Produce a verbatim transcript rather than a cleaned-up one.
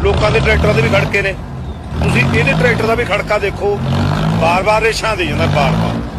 ਲੋਕਾਂ ਦੇ ਟਰੈਕਟਰਾਂ ਦੇ ਵੀ ਖੜਕੇ ਨੇ। ਤੁਸੀਂ ਇਹਦੇ ਟਰੈਕਟਰ ਦਾ ਵੀ ਖੜਕਾ ਦੇਖੋ, ਬਾਰ ਬਾਰ ਰੇਸ਼ਾਂ ਦੇ ਜਾਂਦਾ, ਬਾਰ ਬਾਰ।